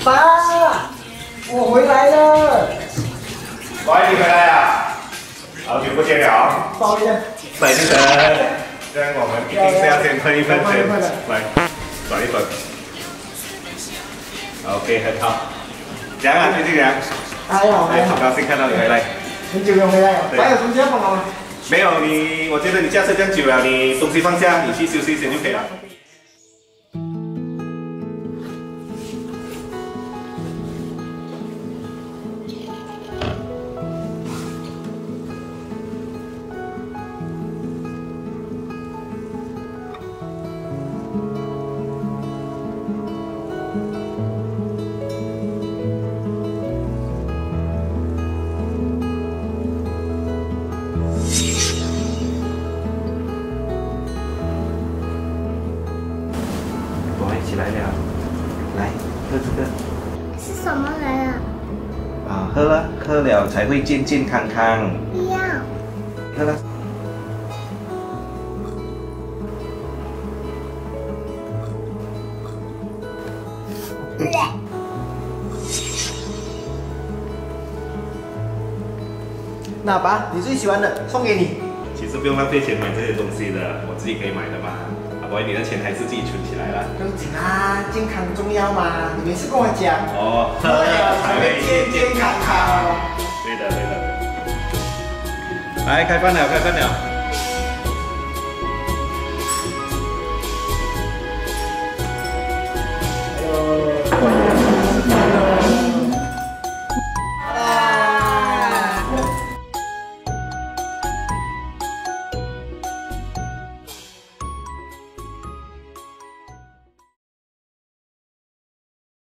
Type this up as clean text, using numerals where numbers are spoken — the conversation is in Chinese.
爸，我回来了。 喂，你回来啊？好久不见了。 抱歉。 等一等，这样我们一定是要先喷一喷先，来，转一转。OK， 很好。怎样啊，最近怎样？ 还好， 哎，好高兴看到你回来。 很久没有回来了。还有什么要帮忙吗？ 没有你，我觉得你驾车这样久了，你东西放下，你去休息一下就可以了。起来了，来喝这个。 是什么来啊？ 啊，喝了才会健健康康。 不要。 喝了。 那爸，你最喜欢的送给你。 其实不用浪费钱买这些东西的，我自己可以买的嘛。不过你的钱还是自己存起来了。 不用紧啊，健康重要嘛。你每次跟我讲。 哦， 喝了才会健健康康。 对的。来，开饭了。